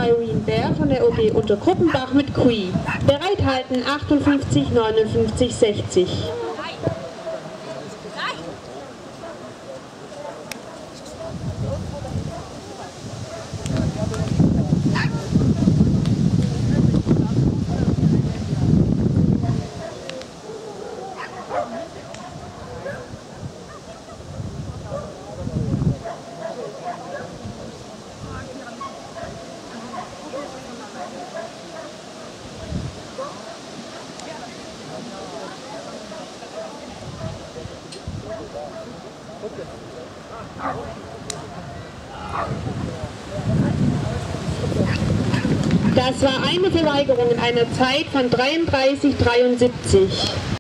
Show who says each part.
Speaker 1: Irene Bär von der OG Untergruppenbach mit Kui. Bereithalten 58, 59, 60. Das war eine Verweigerung in einer Zeit von 33,73.